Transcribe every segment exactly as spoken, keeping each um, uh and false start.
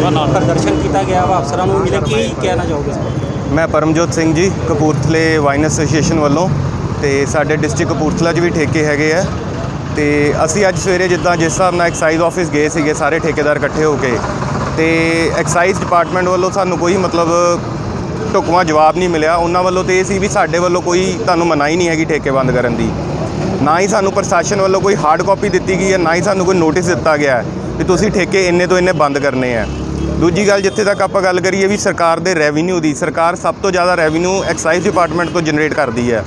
प्रदर्शन किया गया वा अफसरां नूं मिले, की कहना चाहोगे इस पर? मैं परमजोत सिंह जी, कपूरथले वाइन एसोसीएशन वालों तो साढ़े डिस्ट्रिक्ट कपूरथला च भी ठेके हैगे है। तो असी अज सवेरे जिदा जिस हिसाब नाल एक्साइज ऑफिस गए थे सारे ठेकेदार इकट्ठे होके, तो एक्साइज डिपार्टमेंट वालों सानू कोई मतलब ढुकवां जवाब नहीं मिलिया। उन्होंने वालों तो ये सी भी साडे वालों कोई तुहानूं मनाही नहीं हैगी ठेके बंद करन दी, ना ही सानू प्रशासन वालों कोई हार्ड कॉपी दी गई है, ना ही सानू कोई नोटिस दिता गया है कि तुसीं ठेके इन्ने तो इन्ने बंद करने हैं। दूजी गल, जिथे तक आपां गल करिए भी सरकार दे रैवन्यू दी, सरकार सब तो ज़्यादा रैवन्यू एक्साइज डिपार्टमेंट तो जनरेट करती है।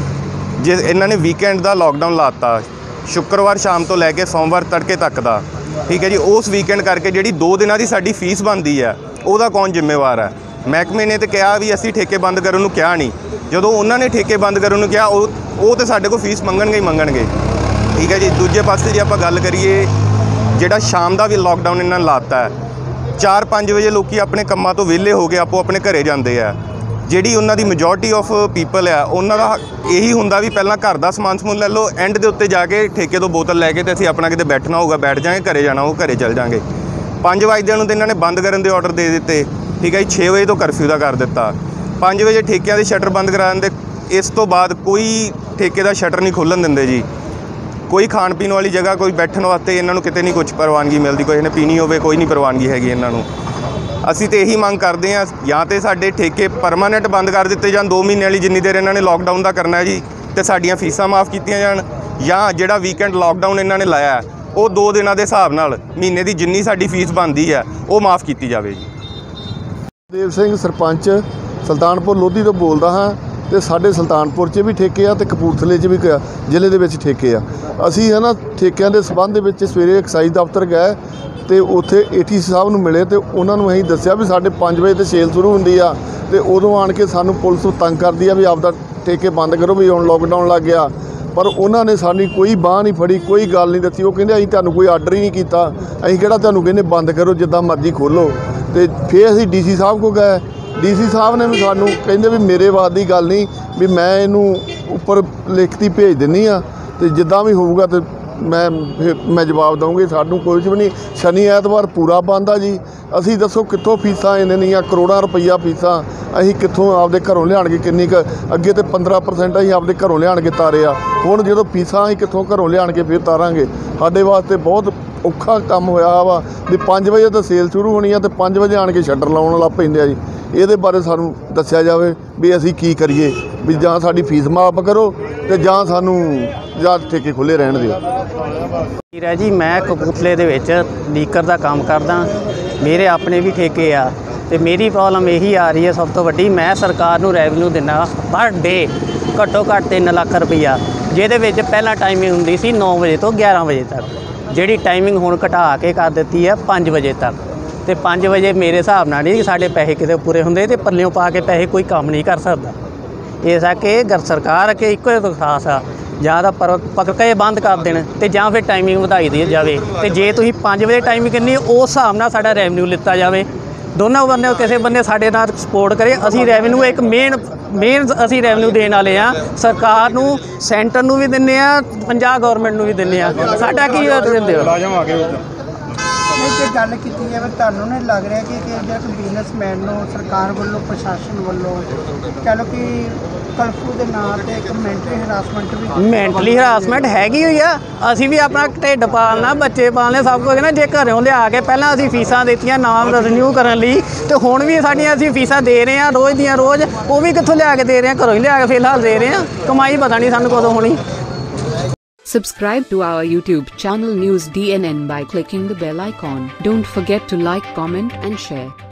जे इन्होंने वीकेंड का लॉकडाउन लाता, शुक्रवार शाम तो लैके सोमवार तड़के तक का, ठीक है जी, उस वीकेंड करके जी दो दिनों की साडी फीस बनती है, वह कौन जिम्मेवार है? महकमे ने तो कहा भी असी ठेके बंद करन नूं कहा नहीं, जो उन्होंने ठेके बंद करन नूं कहा वो तो साडे कोल फीस मंगणगे ही मंगणगे, ठीक है जी। दूजे पासे जे आपां गल करिए जिहड़ा शाम का भी लॉकडाउन इन्होंने लाता है, चार पाँच बजे लोग अपने कामों तो विहले हो गए आपो अपने घरे जाते हैं। जिहड़ी उन्हां दी मेजोरिटी ऑफ पीपल है उन्हां दा यही हुंदा भी पहलां घर का समान समून लै लो, एंड दे उत्ते जाके ठेके तो बोतल लैके तो असीं अपना किते बैठना होगा बैठ जाएंगे, घरे जाना हो घरे चल जाएंगे। पाँच वजदियां नूं ते इन्हां ने बंद करन दे ऑर्डर दे दिते, ठीक है जी। छे बजे तो करफ्यू का कर दिता, पाँच बजे ठेकिਆਂ ਦੇ शटर बंद करा दिंदे। इस तो बाद कोई ठेके का शटर नहीं खोलन दिंदे जी। कोई खाण पीण वाली जगह, कोई बैठण वास्ते इन्हां नूं किते नहीं कुछ प्रवानगी मिलती, कोई ने पीनी होवे कोई नहीं प्रवानगी हैगी इन्हां नूं। असीं तो यही मंग करते हैं या तो साडे ठेके परमानेंट बंद कर दिते जाण, दो महीने वाली जिन्नी देर इन्हां ने लॉकडाउन का करना है जी, तो साडियां फीसां माफ़ कीतियां जाण, या जिहड़ा वीकेंड लॉकडाउन इन्हां ने लाया वो दो दिनों के हिसाब नाल महीने की जिन्नी साडी फीस बनती है वो माफ़ की जाए जी। देव सिंह सरपंच सुल्तानपुर लोधी तो बोलता हाँ, तो साढ़े सुल्तानपुर च भी ठेके आ, तो कपूरथले च भी जिले के ठेके आ। असी है ना ठेकों के संबंध में सवेरे एक्साइज दफ्तर गए तो उत्थे एटी साहब नूं मिले, तो उन्होंने असीं दस्सिया भी साढ़े पाँच बजे तो सेल शुरू होंदी आ, तो उदों आण के सानूं पुलिस तंग करदी आ भी आपदा ठेके बंद करो भी हुण लॉकडाउन लग गया। पर उन्होंने साडी कोई बांह नहीं फड़ी, कोई गल नहीं दसी। वो कहंदे असीं तुहानूं कोई आर्डर ही नहीं कीता, असीं किहड़ा तुहानूं कहंदे बंद करो जिद्दां मर्जी खोलो। तो फिर असीं डी सी साहब को गए, डी सी साहब ने भी सानूं कहंदे भी मेरे वाद की गल नहीं भी मैं इनू उपर लिखती भेज दिंदी आ, तो जिद्दां भी होऊगा तो मैं फिर मैं जवाब दूँगी। सानूं कुछ भी नहीं, शनि ऐतवार पूरा बंद आ जी। असीं दसो कित्थों फीसां इन्नियां करोड़ां रुपईया फीसां असीं कित्थों आपदे घरों लिआण के किन्नी क अगे तो पंद्रह परसेंट असीं आपदे घरों लिआण के तारे आ, हुण जदों फीसां असीं कित्थों घरों लिआण के फिर तारांगे? साडे वास्ते बहुत औखा काम होया वा भी पाँच बजे तो सेल शुरू होनी है तो पाँच बजे आण के शटर लाउण लग पैंदे आ जी। ਇਹਦੇ ਬਾਰੇ ਸਾਨੂੰ ਦੱਸਿਆ ਜਾਵੇ ਵੀ ਅਸੀਂ ਕੀ ਕਰੀਏ, ਵੀ ਜਾਂ ਸਾਡੀ ਫੀਸ ਮਾਫ ਕਰੋ ਤੇ ਜਾਂ ਸਾਨੂੰ ਜਾਂ ਠੇਕੇ ਖੁੱਲੇ ਰਹਿਣ ਦਿਓ। ਵੀਰਾ ਜੀ ਮੈਂ ਕਪੂਰਥਲੇ ਦੇ ਵਿੱਚ ਲੀਕਰ ਦਾ ਕੰਮ ਕਰਦਾ, ਮੇਰੇ ਆਪਣੇ ਵੀ ਠੇਕੇ ਆ ਤੇ ਮੇਰੀ ਪ੍ਰੋਬਲਮ ਇਹੀ ਆ ਰਹੀ ਹੈ ਸਭ ਤੋਂ ਵੱਡੀ, ਮੈਂ ਸਰਕਾਰ ਨੂੰ ਰੈਵਨਿਊ ਦਿੰਦਾ ਪਰ ਡੇ ਘੱਟੋ ਘੱਟ ਤਿੰਨ ਲੱਖ ਰੁਪਈਆ, ਜਿਹਦੇ ਵਿੱਚ ਪਹਿਲਾਂ ਟਾਈਮਿੰਗ ਹੁੰਦੀ ਸੀ ਨੌ ਵਜੇ ਤੋਂ ਗਿਆਰਾਂ ਵਜੇ ਤੱਕ, ਜਿਹੜੀ ਟਾਈਮਿੰਗ ਹੁਣ ਘਟਾ ਕੇ ਕਰ ਦਿੱਤੀ ਹੈ ਪੰਜ ਵਜੇ ਤੱਕ। तो पाँच बजे मेरे हिसाब नाल नहीं साढ़े पैसे किते पूरे होंदे, तो पल्लियों पा के पैसे कोई काम नहीं कर सकता। इस करके अगर सरकार अगे इक्को दरखास्त आ, जां तां पर पक्का बंद कर देण ते जां फिर टाइमिंग वधाई दी जाए, तो जे तुसीं पाँच बजे टाइमिंग करनी उस हिसाब नाल साडा रैवन्यू लिता जाए। दोनों बंदे किसी बंदे साडे नाल सपोर्ट करे, असीं रैवन्यू एक मेन मेन असीं रैवन्यू देण वाले आ, सरकार नूं सेंटर नूं भी दिंदे आ, पंजाब गौरमेंट नूं भी दिंदे आ, साडा की दिंदे हो? नहीं जो गल की है तुहानूं नहीं लग रहा कि जो बिजनेसमैन नूं सरकार वालों प्रशासन वालों कह लो कि कर्फ्यू के नाम पर एक मैंटली हरासमेंट भी मैंटली हरासमेंट हैगी हुई आ। असीं भी अपना ढिड पालना, बच्चे पालने, सब कुछ ना। जे घरों लिया के पहलां असीं फीसां दित्तियां नाम रिन्यू करन लई, ते हुण भी साडीआं असीं फीसां दे रहे हैं रोज़ दियां रोज़, वो भी कित्थों लिया के दे रहे हैं? घरों ही लिया के फिलहाल दे रहे हैं, कमाई पता नहीं सानूं कदों होनी। Subscribe to our YouTube channel News D N N by clicking the bell icon. Don't forget to like, comment and share.